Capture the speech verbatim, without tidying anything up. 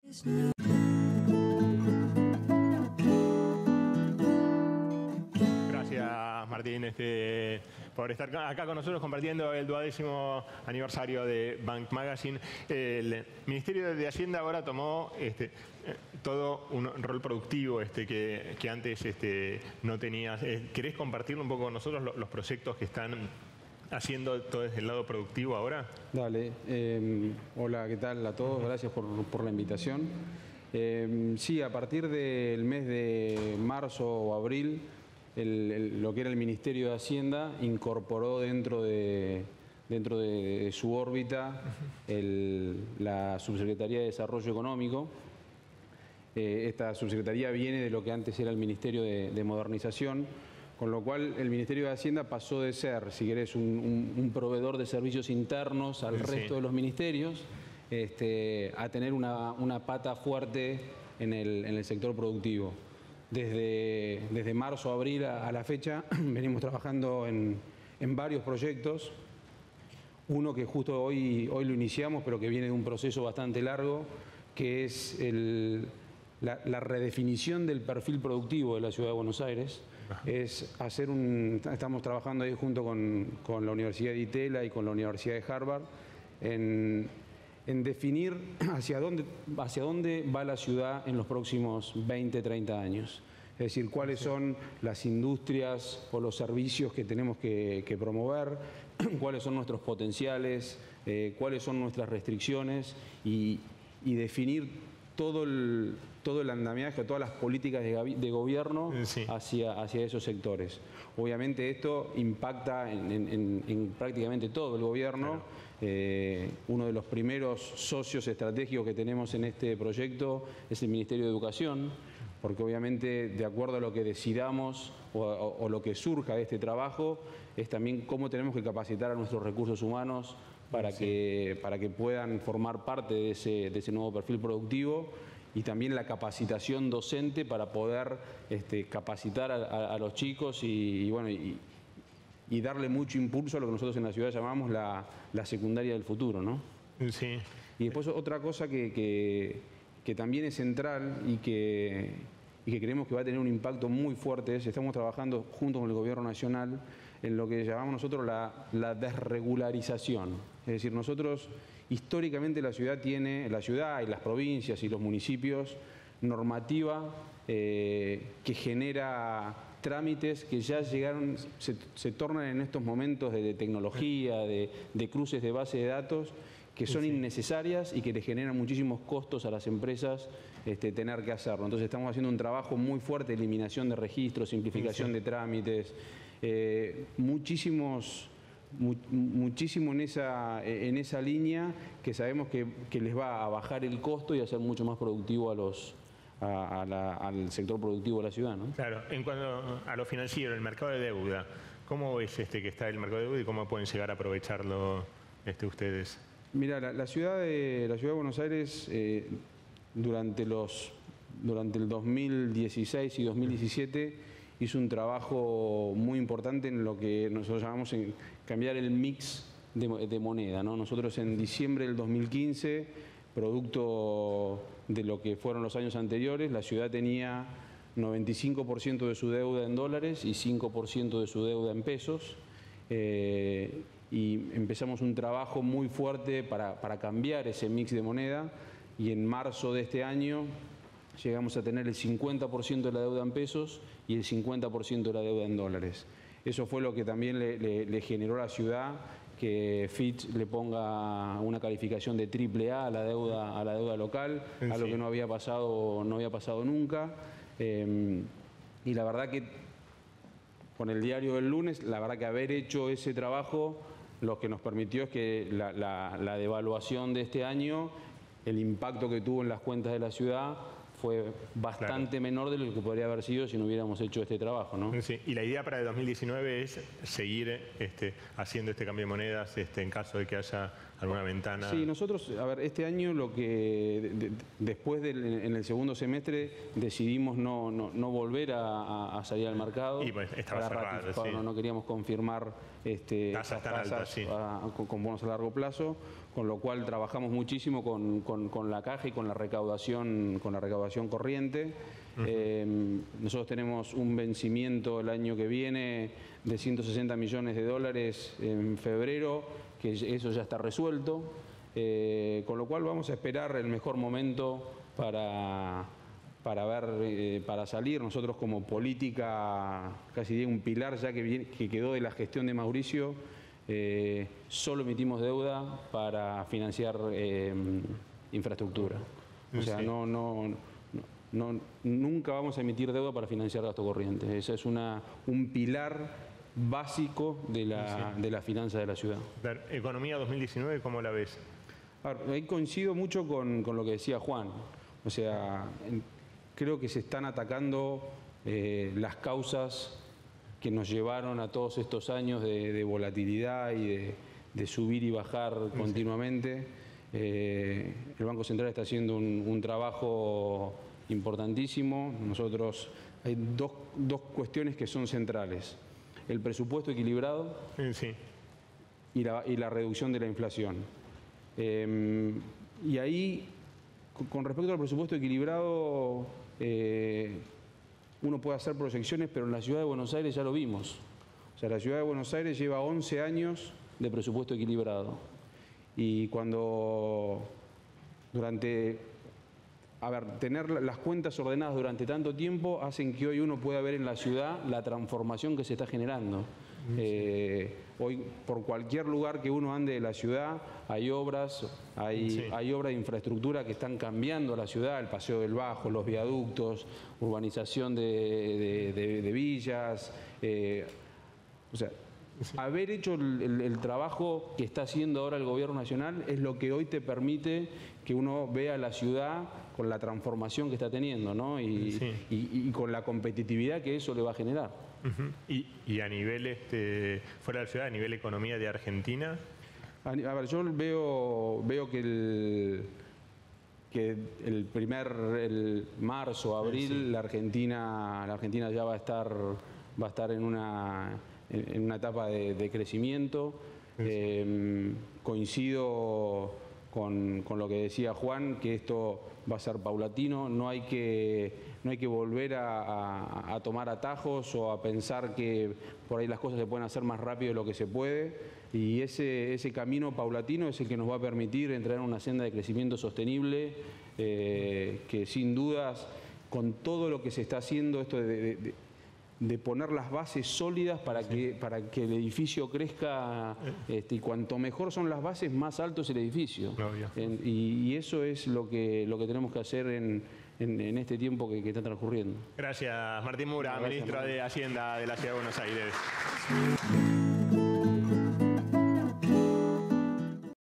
Gracias, Martín, este, por estar acá con nosotros compartiendo el duodécimo aniversario de Bank Magazine. El Ministerio de Hacienda ahora tomó este, todo un rol productivo este, que, que antes este, no tenía. ¿Querés compartirlo un poco con nosotros los, los proyectos que están haciendo todo desde el lado productivo ahora? Dale. Eh, hola, ¿qué tal a todos? Gracias por, por la invitación. Eh, sí, a partir del mes de marzo o abril, el, el, lo que era el Ministerio de Hacienda incorporó dentro de, dentro de, de su órbita el, la Subsecretaría de Desarrollo Económico. Eh, esta subsecretaría viene de lo que antes era el Ministerio de, de Modernización, con lo cual el Ministerio de Hacienda pasó de ser, si querés, un, un, un proveedor de servicios internos al sí. resto de los ministerios, este, a tener una, una pata fuerte en el, en el sector productivo. Desde, desde marzo a abril a, a la fecha venimos trabajando en, en varios proyectos. Uno que justo hoy, hoy lo iniciamos, pero que viene de un proceso bastante largo, que es el, la, la redefinición del perfil productivo de la Ciudad de Buenos Aires. Es hacer un, estamos trabajando ahí junto con, con la Universidad de Itela y con la Universidad de Harvard en, en definir hacia dónde, hacia dónde va la ciudad en los próximos veinte, treinta años. Es decir, cuáles son las industrias o los servicios que tenemos que, que promover, cuáles son nuestros potenciales, eh, cuáles son nuestras restricciones y, y definir todo el, todo el andamiaje, todas las políticas de, de gobierno sí. hacia, hacia esos sectores. Obviamente esto impacta en, en, en prácticamente todo el gobierno. Claro. Eh, uno de los primeros socios estratégicos que tenemos en este proyecto es el Ministerio de Educación, porque obviamente de acuerdo a lo que decidamos o, o, o lo que surja de este trabajo, es también cómo tenemos que capacitar a nuestros recursos humanos para, sí. que, para que puedan formar parte de ese, de ese nuevo perfil productivo, y también la capacitación docente para poder este, capacitar a, a, a los chicos y, y, bueno, y, y darle mucho impulso a lo que nosotros en la ciudad llamamos la, la secundaria del futuro, ¿no? Sí. Y después otra cosa que, que, que también es central y que, y que creemos que va a tener un impacto muy fuerte es, estamos trabajando junto con el Gobierno Nacional en lo que llamamos nosotros la, la desregularización. Es decir, nosotros históricamente la ciudad tiene, la ciudad y las provincias y los municipios, normativa eh, que genera trámites que ya llegaron, se, se tornan en estos momentos de, de tecnología, de, de cruces de base de datos, que son sí. innecesarias y que le generan muchísimos costos a las empresas este, tener que hacerlo. Entonces estamos haciendo un trabajo muy fuerte de eliminación de registros, simplificación sí. de trámites, eh, muchísimos, mu muchísimo en esa, en esa línea que sabemos que, que les va a bajar el costo y a hacer mucho más productivo a los, a, a la, al sector productivo de la ciudad, ¿no? Claro, en cuanto a lo financiero, el mercado de deuda, ¿cómo ves este que está el mercado de deuda y cómo pueden llegar a aprovecharlo este, ustedes? Mira, la, la, ciudad de, la ciudad de Buenos Aires eh, durante, los, durante el dos mil dieciséis y dos mil diecisiete hizo un trabajo muy importante en lo que nosotros llamamos en cambiar el mix de, de moneda, ¿no? Nosotros en diciembre del dos mil quince, producto de lo que fueron los años anteriores, la ciudad tenía noventa y cinco por ciento de su deuda en dólares y cinco por ciento de su deuda en pesos. Eh, y empezamos un trabajo muy fuerte para, para cambiar ese mix de moneda, y en marzo de este año llegamos a tener el cincuenta por ciento de la deuda en pesos y el cincuenta por ciento de la deuda en dólares. Eso fue lo que también le, le, le generó a la ciudad que Fitch le ponga una calificación de triple A a la deuda, a la deuda local, sí. algo que no había pasado, no había pasado nunca. Eh, y la verdad que con el diario del lunes, la verdad que haber hecho ese trabajo lo que nos permitió es que la, la, la devaluación de este año, el impacto que tuvo en las cuentas de la ciudad fue bastante claro. menor de lo que podría haber sido si no hubiéramos hecho este trabajo, ¿no? Sí. Y la idea para el dos mil diecinueve es seguir este, haciendo este cambio de monedas este, en caso de que haya alguna ventana. Sí, nosotros, a ver, este año lo que, de, de, después del, en el segundo semestre, decidimos no, no, no volver a, a salir al mercado. Y pues estaba cerrado, sí. no, no queríamos confirmar este, tasas tan altas, sí. a, con, con bonos a largo plazo, con lo cual trabajamos muchísimo con, con, con la caja y con la recaudación, con la recaudación corriente. Uh-huh. eh, nosotros tenemos un vencimiento el año que viene de ciento sesenta millones de dólares en febrero, que eso ya está resuelto, eh, con lo cual vamos a esperar el mejor momento para, para ver, eh, para salir. Nosotros como política, casi diría un pilar ya que, viene, que quedó de la gestión de Mauricio, eh, solo emitimos deuda para financiar eh, infraestructura. O sea, sí. no, no, no, no, nunca vamos a emitir deuda para financiar gasto corriente. Ese es una, un pilar básico de la, sí. de la finanza de la ciudad. Economía dos mil diecinueve, ¿cómo la ves? Ahora, ahí coincido mucho con, con lo que decía Juan. O sea, creo que se están atacando eh, las causas que nos llevaron a todos estos años de, de volatilidad y de, de subir y bajar sí. continuamente. Eh, el Banco Central está haciendo un, un trabajo importantísimo. Nosotros, hay dos, dos cuestiones que son centrales. El presupuesto equilibrado sí. y, la, y la reducción de la inflación. Eh, y ahí, con respecto al presupuesto equilibrado, eh, uno puede hacer proyecciones, pero en la Ciudad de Buenos Aires ya lo vimos. O sea, la Ciudad de Buenos Aires lleva once años de presupuesto equilibrado. Y cuando durante... A ver, tener las cuentas ordenadas durante tanto tiempo hacen que hoy uno pueda ver en la ciudad la transformación que se está generando. Sí. Eh, hoy, por cualquier lugar que uno ande de la ciudad, hay obras, hay, sí. hay obras de infraestructura que están cambiando la ciudad, el Paseo del Bajo, los viaductos, urbanización de, de, de, de villas. Eh, o sea, sí. haber hecho el, el, el trabajo que está haciendo ahora el Gobierno Nacional es lo que hoy te permite que uno vea la ciudad con la transformación que está teniendo, ¿no? Y, sí. y, y con la competitividad que eso le va a generar. Uh-huh. y, y a nivel, este, fuera de la ciudad, a nivel economía de Argentina. A, a ver, yo veo, veo que el, que el primer, el marzo, abril, sí. la Argentina, la Argentina ya va a estar, va a estar en una, en, en una etapa de, de crecimiento. Sí. Eh, coincido con, con lo que decía Juan, que esto va a ser paulatino, no hay que, no hay que volver a, a, a tomar atajos o a pensar que por ahí las cosas se pueden hacer más rápido de lo que se puede, y ese, ese camino paulatino es el que nos va a permitir entrar en una senda de crecimiento sostenible, eh, que sin dudas, con todo lo que se está haciendo, esto de, de, de de poner las bases sólidas para, sí. que, para que el edificio crezca, este, y cuanto mejor son las bases, más alto es el edificio. No, en, y, y eso es lo que, lo que tenemos que hacer en, en, en este tiempo que, que está transcurriendo. Gracias, Martín Mura, Gracias, ministro Martín. de Hacienda de la Ciudad de Buenos Aires.